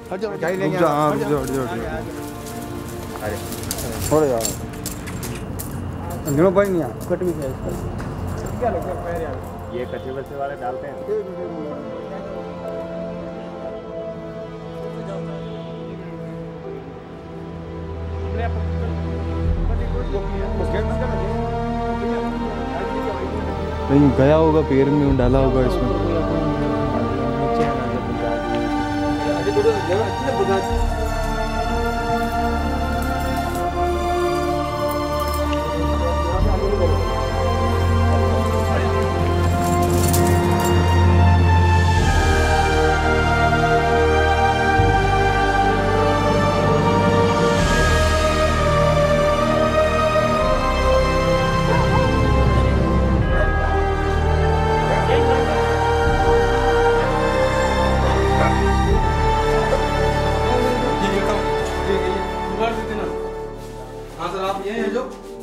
हट जाओ रुक जा, हाँ रुक जाओ, हट जाओ, हट जाओ। अरे थोड़े यार अंधेरों पर नहीं आ कट भी गया इसका क्या लगता है पैर यार ये कच्चे बच्चे वाले डालते हैं। नहीं गया होगा पैर में, डाला होगा इसमें। हाँ सर, आप ये हैं जो